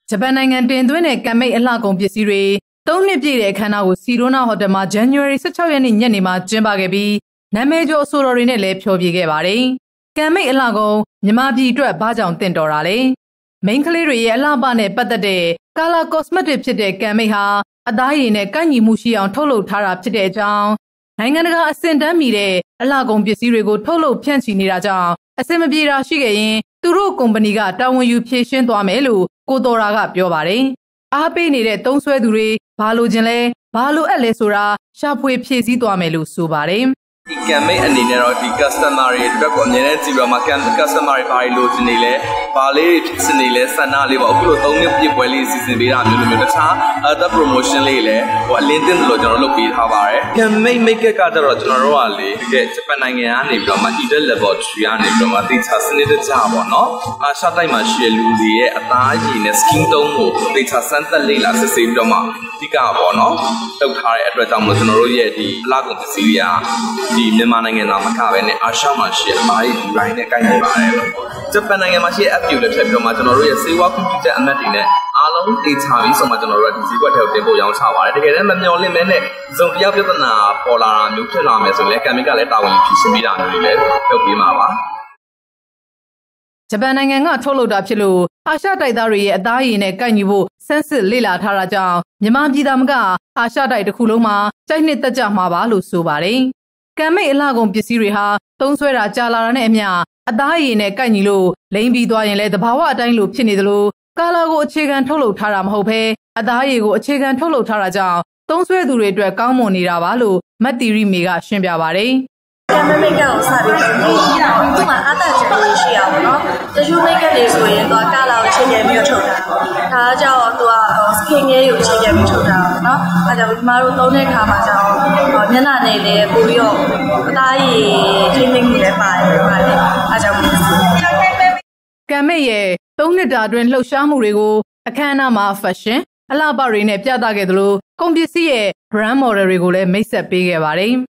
ဂျပန်နိုင်ငံတင်သွင်းတဲ့ကံမိတ်အလှကုန်ပစ္စည်းတွေ3နှစ်ပြည့်တဲ့အခမ်းအနားကိုစီရိုနာဟိုတယ်မှာ January 16 ရက်နေ့ညနေမှာကျင်းပခဲ့ပြီးနာမည်ကျော်အဆိုတော်တွေနဲ့လည်းဖျော်ဖြေခဲ့ပါတယ်။ကံမိတ်အလှကုန်မြန်မာပြည်အတွက်ဘာကြောင့်တင့်တော်တာလဲ။မိန်းကလေးတွေရဲ့အလှပနဲ့ပတ်သက်တဲ့ Color Cosmetic ဖြစ်တဲ့ကံမိတ်ဟာအသားရည်နဲ့ကိုက်ညီမှုရှိအောင်ထုတ်လုပ်ထားတာဖြစ်တဲ့အကြောင်းနိုင်ငံတကာအဆင့်တန်းမီတဲ့အလှကုန်ပစ္စည်းတွေကိုထုတ်လုပ်ဖြန့်ချီနေတာကြောင့်အဆင်မပြေတာရှိခဲ့ရင်သူတို့ကုမ္ပဏီကတာဝန်ယူဖြေရှင်းသွားမယ်လို့ကိုတော်ရာကပြောပါတယ်။အားပေးနေတဲ့သုံးဆွဲသူတွေဘာလို့ခြင်းလဲဘာလို့အပ်လဲဆိုတာရှာဖွေဖြည့်ဆည်းသွားမယ်လို့ဆိုပါတယ်။ဒီကံမိတ်အနေနဲ့တော့ဒီ customer တွေအတွက်ကိုအများနဲ့ကြည့်ပြီးတော့မှ customer တွေဘာလို့ဒီနေလဲဘာလေးစနေလဲဆန္ဒလေးပေါ့အခုလို3နှစ်ပြည့်ပွဲလေးစီစဉ်ပေးတာမျိုးတခြား other promotion လေးလည်းအလင်းတင်တယ်လို့ကျွန်တော်လုပ်ပေးထားပါတယ်ကံမိတ် make up ကတော့ကျွန်တော်တို့ကလေတကယ်ဂျပန်နိုင်ငံကနေပြီးတော့မှ Edel Laboratory ကနေပြီးတော့မှတေချာစနစ်တကျပေါ့နော်အာရှတိုက်မှာရှိတဲ့လူတွေရဲ့အသားရည်နဲ့ skin tone ကိုတေချာစမ်းသပ်လေ့လာစစ်ဆေးပြီးတော့မှအဓိကပေါ့နော်လုပ်ထားတဲ့အတွက်ကြောင့်မို့ကျွန်တော်တို့ရဲ့ဒီအလားကုန်ပစ္စည်းတွေကဒီမြန်မာနိုင်ငံသားမကပဲနဲ့အာရှမှာရှိတဲ့အမားကြီးဒီပိုင်းနဲ့ကိုက်နေပါတယ်ဂျပန်နိုင်ငံမှာရှိတဲ့ app တွေလည်းဖြစ်ပြီးတော့မှကျွန်တော်တို့ရဲ့စေဝါကွန်ပျူတာအမတ်တွေနဲ့အားလုံးတေချာပြီးဆိုမှကျွန်တော်တို့ကဒီဈေးကွက်ထဲကိုတင်ဖို့ရောင်းချပါတယ်တကယ်တမ်းမမျှော်လင့်မဲနဲ့စုံတယောက်ပြဿနာပေါ်လာတာမျိုးဖြစ်လာမယ်ဆိုရင်ကံမိတ်ကလည်းတာဝန်ယူဖြေရှင်းပေးတာမျိုးတွေလည်းလုပ်ပေးမှာပါဂျပန်နိုင်ငံကထုတ်လုပ်တာဖြစ်လို့အာရှတိုက်သားတွေရဲ့အသားရည်နဲ့ကိုက်ညီဖို့စမ်းစစ်လေ့လာထားတာကြောင့်မြန်မာပြည်သားမကအာရှတိုက်တစ်ခုလုံးမှာကြိုက်နှစ်သက်ကြမှာပါလို့ဆိုပါတယ်ကံမိတ်အလှကုန်ပစ္စည်းတွေဟာသုံးဆွဲတာကြာလာတာနဲ့အမျှအသားရည်နဲ့ကိုက်ညီလို့လိမ့်ပြီးသွားရင်လည်းသဘာဝအတိုင်းလိုဖြစ်နေသလိုကာလာကိုအခြေခံထုတ်လုပ်ထားတာမဟုတ်ဘဲအသားရည်ကိုအခြေခံထုတ်လုပ်ထားတာကြောင့်သုံးဆွဲသူတွေအတွက်ကောင်းမွန်နေတာပါလို့မတ်တီရီမေကရှင်းပြပါတယ်ကံမိတ်ကတော့စပြီးဒီမှာအသက်ကြီးလို့ရှိရပါတော့တချို့မိတ်ကလေးဆိုရင်သူကကာလာကိုချိန်ပြပြီးထုတ်တာဒါကြောင့်သူက skin လေးကိုချိန်ပြပြီးထုတ်တာเนาะအဲကြောင့်ဒီမှာတို့သုံးတဲ့ခါမှာကြောင့်မျက်နှာနဲ့လည်းပို့ပြီးတော့အသားရည်ထိမ့်သိမ့်မှုလည်းပါတယ်အဲကြောင့်ကံမိတ်ရဲ့3နှစ်တာအတွင်းလှုပ်ရှားမှုတွေကိုအခမ်းအနားမှာ fashion အလှပတွေနဲ့ပြသခဲ့သလိုကုန်ပစ္စည်းရဲ့ brand model တွေကိုလည်းမိတ်ဆက်ပေးခဲ့ပါတယ်